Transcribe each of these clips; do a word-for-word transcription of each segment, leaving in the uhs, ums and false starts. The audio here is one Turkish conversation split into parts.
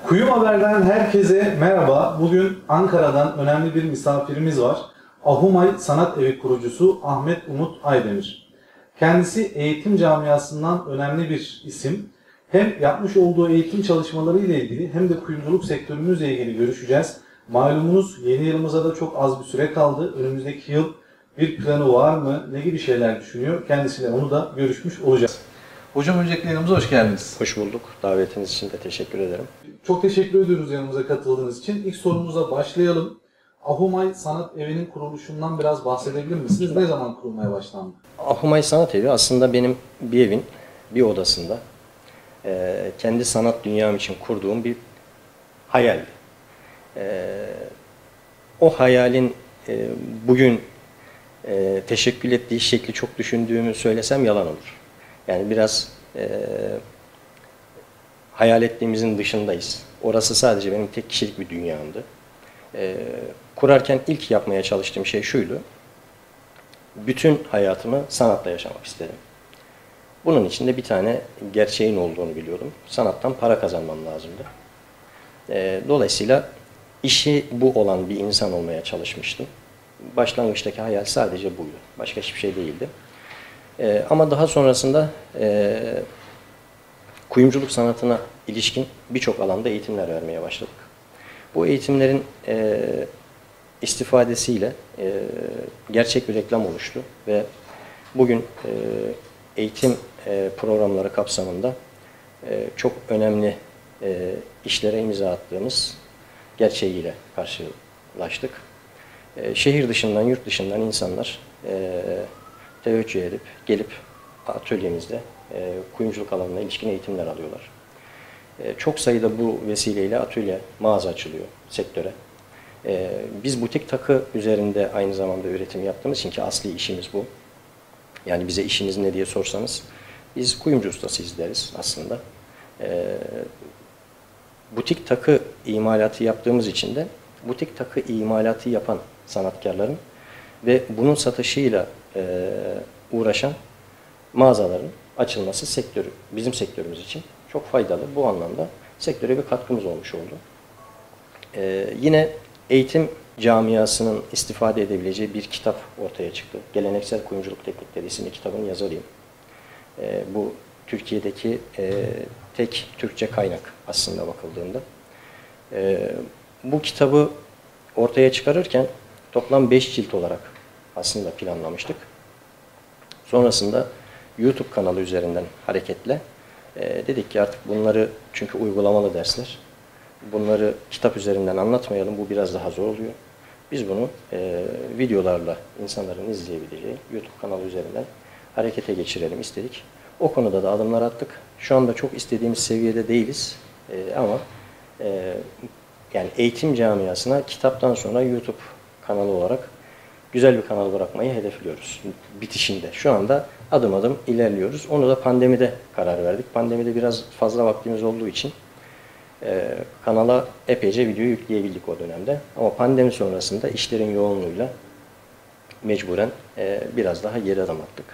Kuyum Haber'den herkese merhaba. Bugün Ankara'dan önemli bir misafirimiz var. Ahumay Sanat Evi kurucusu Ahmet Umut Aydemir. Kendisi eğitim camiasından önemli bir isim. Hem yapmış olduğu eğitim çalışmaları ile ilgili hem de kuyumculuk sektörümüzle ilgili görüşeceğiz. Malumunuz yeni yılımıza da çok az bir süre kaldı. Önümüzdeki yıl bir planı var mı? Ne gibi şeyler düşünüyor? Kendisiyle onu da görüşmüş olacağız. Hocam öncelikle yanımıza hoş geldiniz. Hoş bulduk. Davetiniz için de teşekkür ederim. Çok teşekkür ediyoruz yanımıza katıldığınız için. İlk sorumuza başlayalım. Ahumay Sanat Evi'nin kuruluşundan biraz bahsedebilir misiniz? Ne zaman kurulmaya başlandı? Ahumay Sanat Evi aslında benim bir evin bir odasında e, kendi sanat dünyam için kurduğum bir hayaldi. E, o hayalin e, bugün e, teşekkül ettiği şekli çok düşündüğümü söylesem yalan olur. Yani biraz e, hayal ettiğimizin dışındayız. Orası sadece benim tek kişilik bir dünyamdı. E, kurarken ilk yapmaya çalıştığım şey şuydu. Bütün hayatımı sanatla yaşamak istedim. Bunun için de bir tane gerçeğin olduğunu biliyordum. Sanattan para kazanmam lazımdı. E, dolayısıyla işi bu olan bir insan olmaya çalışmıştım. Başlangıçtaki hayal sadece buydu. Başka hiçbir şey değildi. E, ama daha sonrasında e, kuyumculuk sanatına ilişkin birçok alanda eğitimler vermeye başladık. Bu eğitimlerin e, istifadesiyle e, gerçek bir reklam oluştu ve bugün e, eğitim e, programları kapsamında e, çok önemli e, işlere imza attığımız gerçeğiyle karşılaştık. E, şehir dışından, yurt dışından insanlar e, teveccüh edip, gelip atölyemizde e, kuyumculuk alanına ilişkin eğitimler alıyorlar. E, çok sayıda bu vesileyle atölye, mağaza açılıyor sektöre. E, biz butik takı üzerinde aynı zamanda üretim yaptığımız için ki asli işimiz bu. Yani bize işiniz ne diye sorsanız biz kuyumcu ustasıyız deriz aslında. E, butik takı imalatı yaptığımız için de butik takı imalatı yapan sanatkarların ve bunun satışıyla e, uğraşan mağazaların açılması sektörü, bizim sektörümüz için çok faydalı. Bu anlamda sektöre bir katkımız olmuş oldu. Ee, yine eğitim camiasının istifade edebileceği bir kitap ortaya çıktı. Geleneksel Kuyumculuk Teknikleri isimli kitabın yazarıyım. Ee, bu Türkiye'deki e, tek Türkçe kaynak aslında bakıldığında. Ee, bu kitabı ortaya çıkarırken toplam beş cilt olarak aslında planlamıştık. Sonrasında YouTube kanalı üzerinden hareketle e, dedik ki artık bunları, çünkü uygulamalı dersler, bunları kitap üzerinden anlatmayalım, bu biraz daha zor oluyor. Biz bunu e, videolarla insanların izleyebileceği YouTube kanalı üzerinden harekete geçirelim istedik. O konuda da adımlar attık. Şu anda çok istediğimiz seviyede değiliz e, ama e, yani eğitim camiasına kitaptan sonra YouTube kanalı olarak güzel bir kanal bırakmayı hedefliyoruz bitişinde. Şu anda adım adım ilerliyoruz. Onu da pandemide karar verdik. Pandemide biraz fazla vaktimiz olduğu için e, kanala epeyce video yükleyebildik o dönemde. Ama pandemi sonrasında işlerin yoğunluğuyla mecburen e, biraz daha geri adım attık.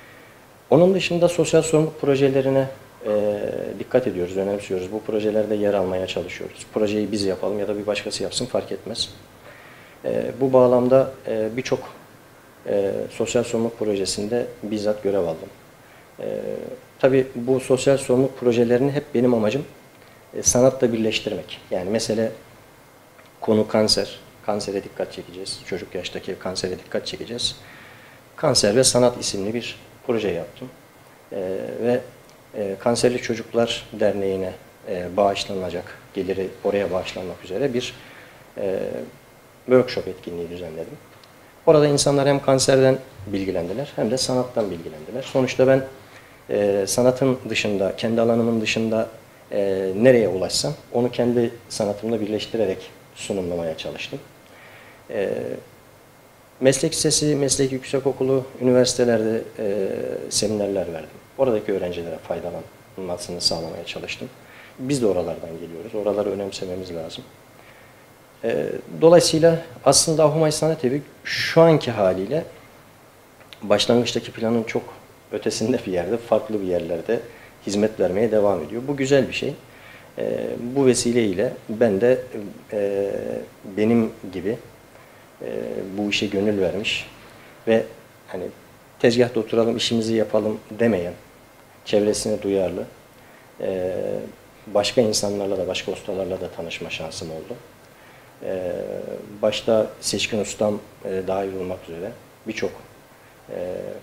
Onun dışında sosyal sorumluluk projelerine e, dikkat ediyoruz, önemsiyoruz. Bu projelerde yer almaya çalışıyoruz. Projeyi biz yapalım ya da bir başkası yapsın fark etmez. E, bu bağlamda e, birçok e, sosyal sorumluluk projesinde bizzat görev aldım. E, tabii bu sosyal sorumluluk projelerini hep benim amacım e, sanatla birleştirmek. Yani mesela konu kanser, kansere dikkat çekeceğiz. Çocuk yaştaki kansere dikkat çekeceğiz. Kanser ve Sanat isimli bir proje yaptım. E, ve e, Kanserli Çocuklar Derneği'ne e, bağışlanacak, geliri oraya bağışlanmak üzere bir e, workshop etkinliği düzenledim. Orada insanlar hem kanserden bilgilendiler hem de sanattan bilgilendiler. Sonuçta ben e, sanatın dışında, kendi alanımın dışında e, nereye ulaşsam onu kendi sanatımla birleştirerek sunumlamaya çalıştım. E, meslek lisesi, meslek yüksekokulu, üniversitelerde e, seminerler verdim. Oradaki öğrencilere faydalanmasını sağlamaya çalıştım. Biz de oralardan geliyoruz. Oraları önemsememiz lazım. Dolayısıyla aslında Ahumay Sanat Evi şu anki haliyle başlangıçtaki planın çok ötesinde bir yerde, farklı bir yerlerde hizmet vermeye devam ediyor. Bu güzel bir şey. E, bu vesileyle ben de e, benim gibi e, bu işe gönül vermiş ve hani tezgahta oturalım işimizi yapalım demeyen, çevresine duyarlı, e, başka insanlarla da başka ustalarla da tanışma şansım oldu. E, başta Seçkin Ustam e, dahil olmak üzere birçok e,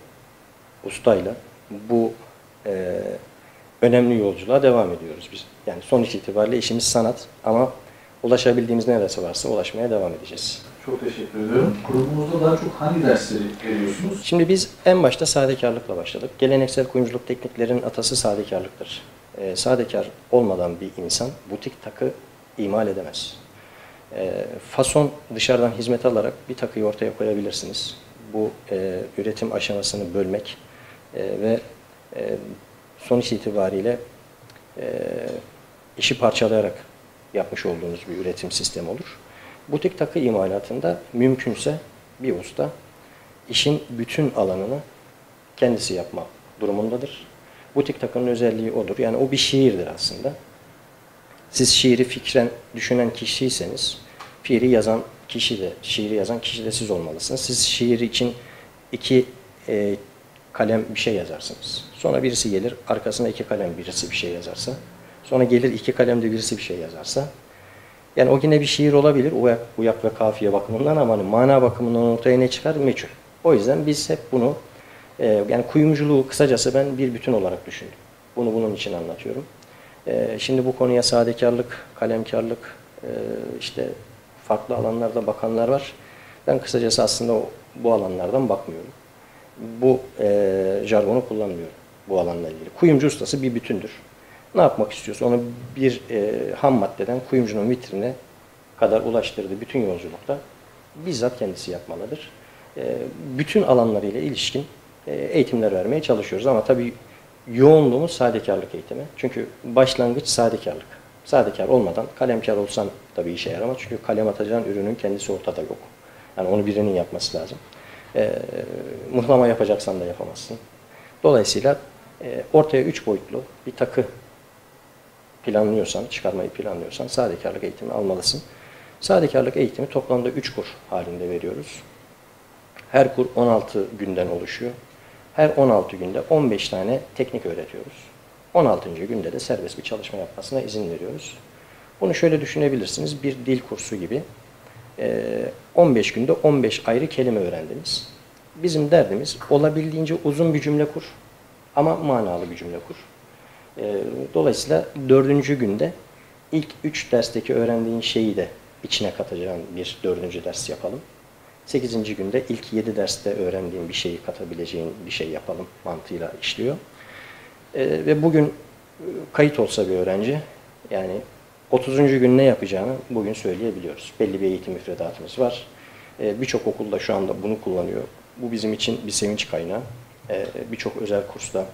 ustayla bu e, önemli yolculuğa devam ediyoruz biz. Yani sonuç itibariyle işimiz sanat ama ulaşabildiğimiz neresi varsa ulaşmaya devam edeceğiz. Çok teşekkür ediyorum. Grubumuzda daha çok hangi dersleri veriyorsunuz? Şimdi biz en başta sadekarlıkla başladık. Geleneksel kuyumculuk tekniklerin atası sadekarlıktır. E, sadekar olmadan bir insan butik takı imal edemez. E, fason dışarıdan hizmet alarak bir takıyı ortaya koyabilirsiniz. Bu e, üretim aşamasını bölmek e, ve e, sonuç itibariyle e, işi parçalayarak yapmış olduğunuz bir üretim sistemi olur. Butik takı imalatında mümkünse bir usta işin bütün alanını kendisi yapma durumundadır. Butik takının özelliği odur. Yani o bir şiirdir aslında. Siz şiiri fikren düşünen kişiyseniz, şiiri yazan kişi de, şiiri yazan kişi de siz olmalısınız. Siz şiir için iki e, kalem bir şey yazarsınız. Sonra birisi gelir, arkasına iki kalem birisi bir şey yazarsa. Sonra gelir iki kalemde birisi bir şey yazarsa. Yani o yine bir şiir olabilir, uyak, uyak ve kafiye bakımından ama hani mana bakımından ortaya ne çıkar meçhul. O yüzden biz hep bunu, e, yani kuyumculuğu kısacası ben bir bütün olarak düşündüm. Bunu bunun için anlatıyorum. E, şimdi bu konuya sadekarlık, kalemkarlık, e, işte farklı alanlarda bakanlar var. Ben kısacası aslında o, bu alanlardan bakmıyorum. Bu e, jargonu kullanmıyorum bu alanla ilgili. Kuyumcu ustası bir bütündür. Ne yapmak istiyorsa onu bir e, ham maddeden kuyumcunun vitrine kadar ulaştırdığı bütün yolculukta bizzat kendisi yapmalıdır. E, bütün alanlarıyla ilişkin e, eğitimler vermeye çalışıyoruz ama tabii yoğunluğumuz sadekarlık eğitimi. Çünkü başlangıç sadekarlık. Sadekar olmadan kalemkar olsan tabii işe yaramaz. Çünkü kalem atacağın ürünün kendisi ortada yok. Yani onu birinin yapması lazım. E, mıhlama yapacaksan da yapamazsın. Dolayısıyla e, ortaya üç boyutlu bir takı planlıyorsan, çıkarmayı planlıyorsan sadekarlık eğitimi almalısın. Sadekarlık eğitimi toplamda üç kur halinde veriyoruz. Her kur on altı günden oluşuyor. Her on altı günde on beş tane teknik öğretiyoruz. on altıncı günde de serbest bir çalışma yapmasına izin veriyoruz. Bunu şöyle düşünebilirsiniz. Bir dil kursu gibi. on beş günde on beş ayrı kelime öğrendiniz. Bizim derdimiz olabildiğince uzun bir cümle kur ama manalı bir cümle kur. Dolayısıyla dördüncü günde ilk üç dersteki öğrendiğin şeyi de içine katacağın bir dördüncü ders yapalım. sekizinci günde ilk yedi derste öğrendiğin bir şeyi katabileceğin bir şey yapalım mantığıyla işliyor. Ve bugün kayıt olsa bir öğrenci, yani otuzuncu gün ne yapacağını bugün söyleyebiliyoruz. Belli bir eğitim müfredatımız var. Birçok okulda şu anda bunu kullanıyor. Bu bizim için bir sevinç kaynağı. Birçok özel kursta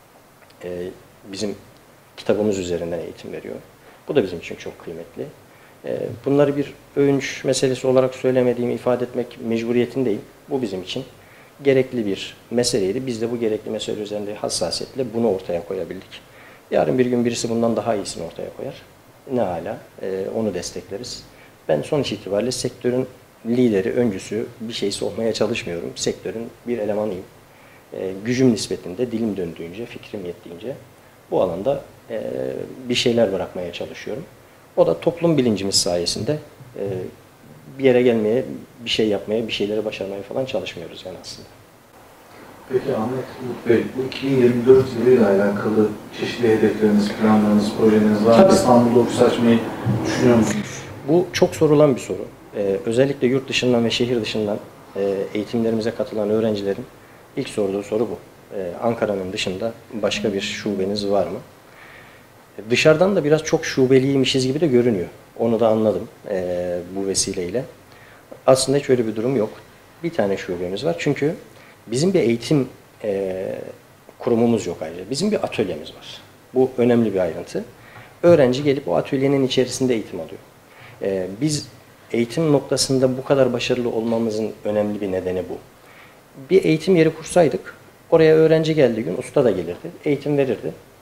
bizim kitabımız üzerinden eğitim veriyor. Bu da bizim için çok kıymetli. Bunları bir övünç meselesi olarak söylemediğimi ifade etmek mecburiyetindeyim. Bu bizim için gerekli bir meseleydi. Biz de bu gerekli mesele üzerinde hassasiyetle bunu ortaya koyabildik. Yarın bir gün birisi bundan daha iyisini ortaya koyar. Ne hala onu destekleriz. Ben sonuç itibariyle sektörün lideri, öncüsü bir şeysi olmaya çalışmıyorum. Sektörün bir elemanıyım. Gücüm nispetinde, dilim döndüğünce, fikrim yettiğince bu alanda bir şeyler bırakmaya çalışıyorum. O da toplum bilincimiz sayesinde bir yere gelmeye, bir şey yapmaya, bir şeyleri başarmaya falan çalışmıyoruz yani aslında. Peki Ahmet Umut Bey, bu iki bin yirmi dört yılıyla alakalı çeşitli hedefleriniz, planlarınız, projeleriniz var mı? Tabii. İstanbul'da ofis açmayı düşünüyor musunuz? Bu çok sorulan bir soru. Ee, özellikle yurt dışından ve şehir dışından e, eğitimlerimize katılan öğrencilerin ilk sorduğu soru bu. Ee, Ankara'nın dışında başka bir şubeniz var mı? Dışarıdan da biraz çok şubeliymişiz gibi de görünüyor. Onu da anladım e, bu vesileyle. Aslında hiç öyle bir durum yok. Bir tane şubemiz var. Çünkü bizim bir eğitim e, kurumumuz yok ayrıca. Bizim bir atölyemiz var. Bu önemli bir ayrıntı. Öğrenci gelip o atölyenin içerisinde eğitim alıyor. E, biz eğitim noktasında bu kadar başarılı olmamızın önemli bir nedeni bu. Bir eğitim yeri kursaydık, oraya öğrenci geldiği gün usta da gelirdi, eğitim verirdi.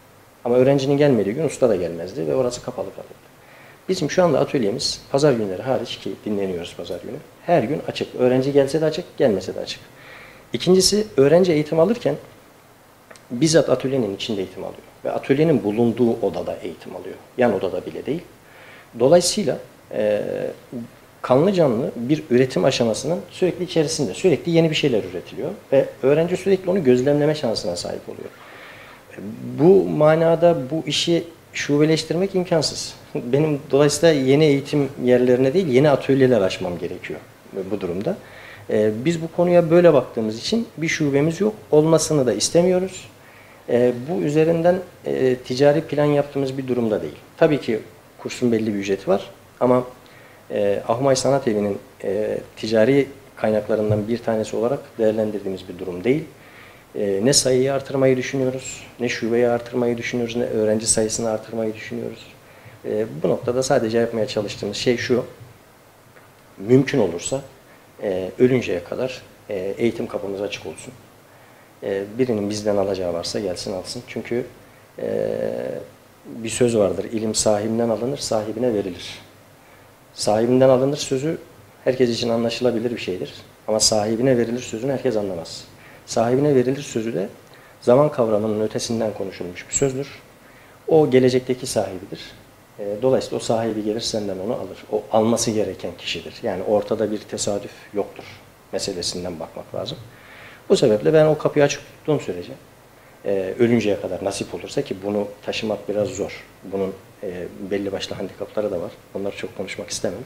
Ama öğrencinin gelmediği gün usta da gelmezdi ve orası kapalı kalırdı. Bizim şu anda atölyemiz pazar günleri hariç, ki dinleniyoruz pazar günü, her gün açık. Öğrenci gelse de açık, gelmese de açık. İkincisi, öğrenci eğitim alırken bizzat atölyenin içinde eğitim alıyor. Ve atölyenin bulunduğu odada eğitim alıyor. Yan odada bile değil. Dolayısıyla e, kanlı canlı bir üretim aşamasının sürekli içerisinde, sürekli yeni bir şeyler üretiliyor. Ve öğrenci sürekli onu gözlemleme şansına sahip oluyor. Bu manada bu işi şubeleştirmek imkansız. Benim dolayısıyla yeni eğitim yerlerine değil, yeni atölyeler açmam gerekiyor bu durumda. Ee, biz bu konuya böyle baktığımız için bir şubemiz yok, olmasını da istemiyoruz. Ee, bu üzerinden e, ticari plan yaptığımız bir durumda değil. Tabii ki kursun belli bir ücreti var ama e, Ahumay Sanat Evi'nin e, ticari kaynaklarından bir tanesi olarak değerlendirdiğimiz bir durum değil. E, ne sayıyı artırmayı düşünüyoruz, ne şubeyi artırmayı düşünüyoruz, ne öğrenci sayısını artırmayı düşünüyoruz. E, bu noktada sadece yapmaya çalıştığımız şey şu: mümkün olursa e, ölünceye kadar e, eğitim kapımız açık olsun. E, birinin bizden alacağı varsa gelsin alsın. Çünkü e, bir söz vardır: ilim sahibinden alınır, sahibine verilir. Sahibinden alınır sözü herkes için anlaşılabilir bir şeydir. Ama sahibine verilir sözünü herkes anlamaz. Sahibine verilir sözü de zaman kavramının ötesinden konuşulmuş bir sözdür. O gelecekteki sahibidir. Dolayısıyla o sahibi gelir senden onu alır. O alması gereken kişidir. Yani ortada bir tesadüf yoktur meselesinden bakmak lazım. Bu sebeple ben o kapıyı açık tuttuğum sürece ölünceye kadar nasip olursa, ki bunu taşımak biraz zor. Bunun belli başlı handikapları da var. Onları çok konuşmak istemem.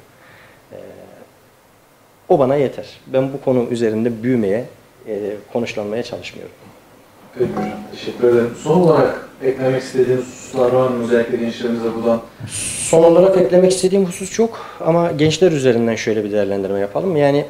O bana yeter. Ben bu konu üzerinde büyümeye, konuşlanmaya çalışmıyorum. Peki hocam, teşekkür ederim. Son olarak eklemek istediğiniz hususlar var mı? Özellikle gençlerimize buradan. Son olarak eklemek istediğim husus çok ama gençler üzerinden şöyle bir değerlendirme yapalım. Yani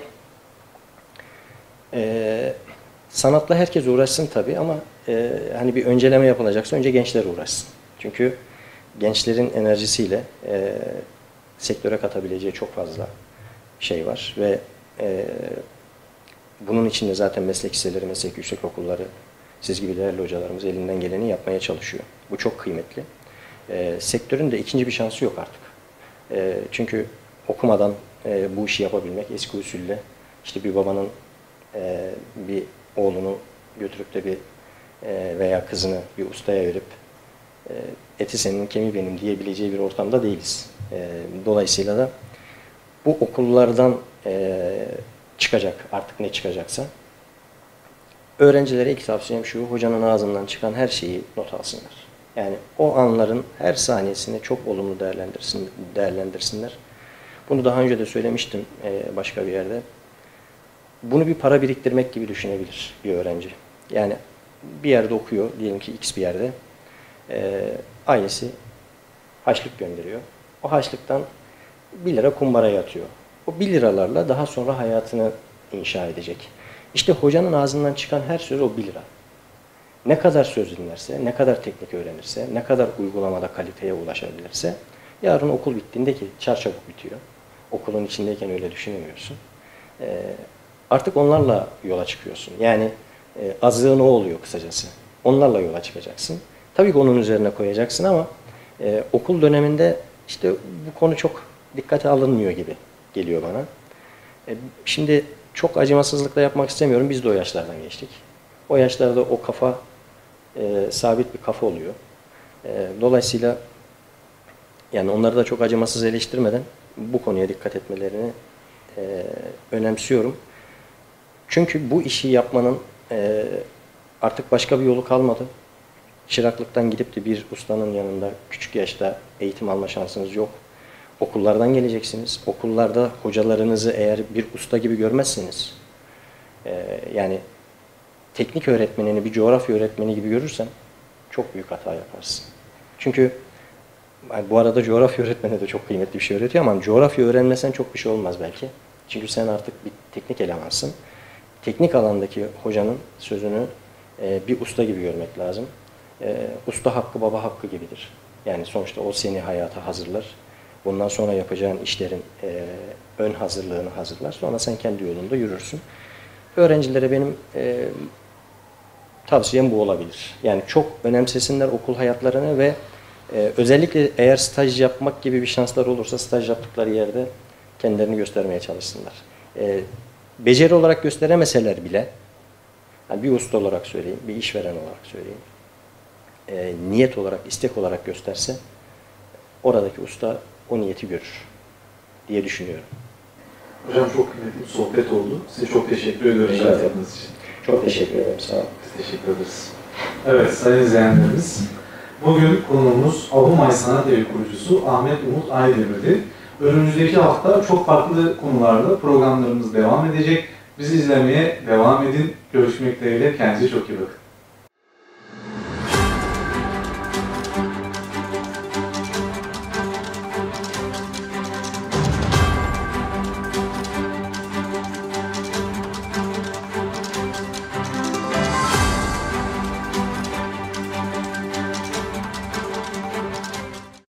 e, sanatla herkes uğraşsın tabii ama e, hani bir önceleme yapılacaksa önce gençler uğraşsın. Çünkü gençlerin enerjisiyle e, sektöre katabileceği çok fazla şey var ve e, bunun içinde zaten meslek liseleri, meslek yüksekokulları, siz gibi değerli hocalarımız elinden geleni yapmaya çalışıyor. Bu çok kıymetli. E, sektörün de ikinci bir şansı yok artık. E, çünkü okumadan e, bu işi yapabilmek eski usulle, işte bir babanın e, bir oğlunu götürüp de bir e, veya kızını bir ustaya verip e, eti senin kemiği benim diyebileceği bir ortamda değiliz. E, dolayısıyla da bu okullardan e, çıkacak, artık ne çıkacaksa, öğrencilere ilk tavsiyem şu: hocanın ağzından çıkan her şeyi not alsınlar. Yani o anların her saniyesini çok olumlu değerlendirsin, değerlendirsinler. Bunu daha önce de söylemiştim başka bir yerde. Bunu bir para biriktirmek gibi düşünebilir bir öğrenci. Yani bir yerde okuyor, diyelim ki X bir yerde. Ailesi harçlık gönderiyor. O harçlıktan bir lira kumbaraya atıyor. O bir liralarla daha sonra hayatını inşa edecek. İşte hocanın ağzından çıkan her söz o bir lira. Ne kadar söz dinlerse, ne kadar teknik öğrenirse, ne kadar uygulamada kaliteye ulaşabilirse, yarın okul bittiğinde, ki çarçabuk bitiyor, okulun içindeyken öyle düşünemiyorsun, ee, artık onlarla yola çıkıyorsun. Yani e, azığı ne oluyor kısacası? Onlarla yola çıkacaksın. Tabii ki onun üzerine koyacaksın ama e, okul döneminde işte bu konu çok dikkate alınmıyor gibi geliyor bana. E, şimdi çok acımasızlıkla yapmak istemiyorum. Biz de o yaşlardan geçtik. O yaşlarda o kafa e, sabit bir kafa oluyor. E, dolayısıyla yani onları da çok acımasız eleştirmeden bu konuya dikkat etmelerini e, önemsiyorum. Çünkü bu işi yapmanın e, artık başka bir yolu kalmadı. Çıraklıktan gidip de bir ustanın yanında küçük yaşta eğitim alma şansınız yok. Okullardan geleceksiniz. Okullarda hocalarınızı eğer bir usta gibi görmezseniz, e, yani teknik öğretmenini bir coğrafya öğretmeni gibi görürsen çok büyük hata yaparsın. Çünkü yani bu arada coğrafya öğretmeni de çok kıymetli bir şey öğretiyor ama coğrafya öğrenmesen çok bir şey olmaz belki. Çünkü sen artık bir teknik elemansın. Teknik alandaki hocanın sözünü e, bir usta gibi görmek lazım. E, usta hakkı baba hakkı gibidir. Yani sonuçta o seni hayata hazırlar. Bundan sonra yapacağın işlerin e, ön hazırlığını hazırlar. Sonra sen kendi yolunda yürürsün. Öğrencilere benim e, tavsiyem bu olabilir. Yani çok önemsesinler okul hayatlarını ve e, özellikle eğer staj yapmak gibi bir şanslar olursa staj yaptıkları yerde kendilerini göstermeye çalışsınlar. E, beceri olarak gösteremeseler bile, yani bir usta olarak söyleyeyim, bir işveren olarak söyleyeyim, e, niyet olarak, istek olarak gösterse oradaki usta o niyeti görür diye düşünüyorum. Hocam çok kıymetli bir sohbet oldu. Size çok teşekkür ediyorum Rica ederim. yaptığınız için. Çok teşekkür ederim. Sağ olun. Biz teşekkür ederiz. Evet sayın izleyenlerimiz, bugün konuğumuz Ahumay Sanat Evi kurucusu Ahmet Umut Aydemir'di. Önümüzdeki hafta çok farklı konularla programlarımız devam edecek. Bizi izlemeye devam edin. Görüşmek dileğiyle. Kendinize çok iyi bakın.